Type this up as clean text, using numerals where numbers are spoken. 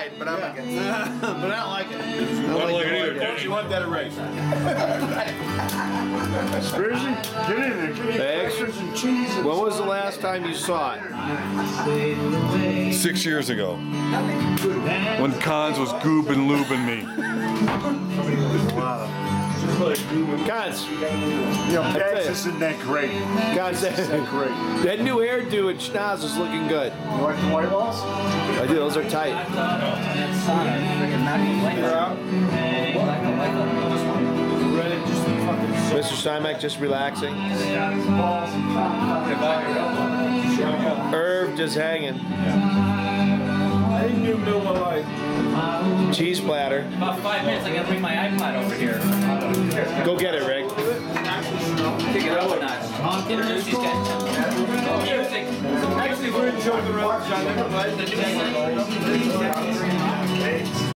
right, but I'm against it. But I don't like it. I don't like it either. Don't you want that erased? Sprucey, get in there. Give me crackers and cheese. When was the last time you saw it? 6 years ago. When Conz was goobing lubing me. Conz. Yo, Dax isn't that great. Conz, that new hairdo and schnoz is looking good. You like the white balls? I do, those are tight. Mr. Steinbeck just relaxing. Irv just hanging. I didn't even know my life. Cheese platter. About 5 minutes, I gotta bring my iPod over here. Go get it, Rick. Kick it up a notch. Introduce these guys. Music. Actually, we're in Joe the Road, John. Everybody.